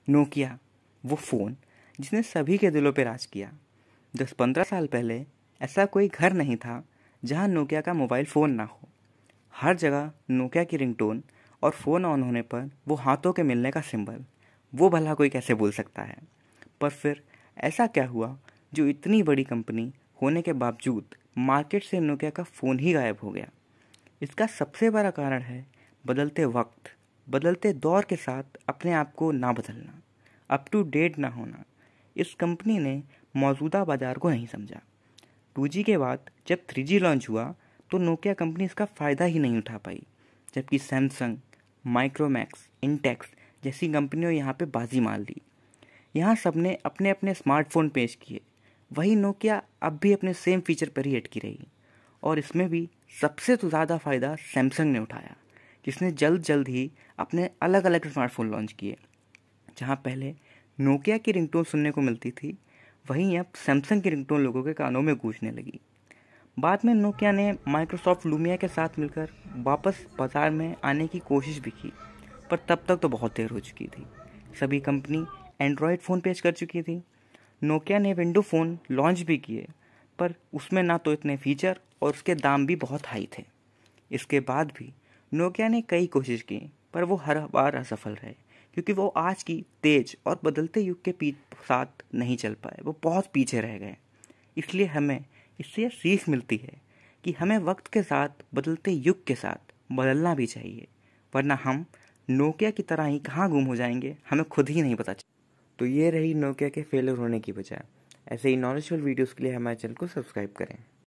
Nokia, वो phone जिसने सभी के दिलों पर राज किया। 10-15 साल पहले ऐसा कोई घर नहीं था जहां नोकिया का मोबाइल फ़ोन ना हो। हर जगह नोकिया की रिंगटोन और फ़ोन ऑन होने पर वो हाथों के मिलने का सिंबल, वो भला कोई कैसे भूल सकता है। पर फिर ऐसा क्या हुआ जो इतनी बड़ी कंपनी होने के बावजूद मार्केट से नोकिया का फ़ोन ही गायब हो गया। इसका सबसे बड़ा कारण है बदलते वक्त, बदलते दौर के साथ अपने आप को ना बदलना, अप टू डेट ना होना। इस कंपनी ने मौजूदा बाजार को नहीं समझा। 2G के बाद जब 3G लॉन्च हुआ तो नोकिया कंपनी इसका फ़ायदा ही नहीं उठा पाई, जबकि सैमसंग, माइक्रोमैक्स, इंटेक्स जैसी कंपनियों यहाँ पे बाजी मार ली। यहाँ सबने अपने अपने स्मार्टफोन पेश किए, वही नोकिया अब भी अपने सेम फीचर पर ही अटकी रही। और इसमें भी सबसे तो ज़्यादा फ़ायदा सैमसंग ने उठाया, जिसने जल्द जल्द ही अपने अलग अलग स्मार्टफोन लॉन्च किए। जहाँ पहले नोकिया की रिंगटोन सुनने को मिलती थी, वहीं अब सैमसंग की रिंगटोन लोगों के कानों में गूंजने लगी। बाद में नोकिया ने माइक्रोसॉफ्ट लूमिया के साथ मिलकर वापस बाजार में आने की कोशिश भी की, पर तब तक तो बहुत देर हो चुकी थी। सभी कंपनी एंड्रॉयड फ़ोन पेश कर चुकी थी। नोकिया ने विंडो फ़ोन लॉन्च भी किए, पर उसमें ना तो इतने फीचर और उसके दाम भी बहुत हाई थे। इसके बाद भी नोकिया ने कई कोशिश की, पर वो हर बार असफल रहे, क्योंकि वो आज की तेज और बदलते युग के साथ नहीं चल पाए, वो बहुत पीछे रह गए। इसलिए हमें इससे सीख मिलती है कि हमें वक्त के साथ, बदलते युग के साथ बदलना भी चाहिए, वरना हम नोकिया की तरह ही कहाँ गुम हो जाएंगे, हमें खुद ही नहीं पता। तो ये रही नोकिया के फेलियर होने की वजह। ऐसे ही नॉलेजफुल वीडियोस के लिए हमारे चैनल को सब्सक्राइब करें।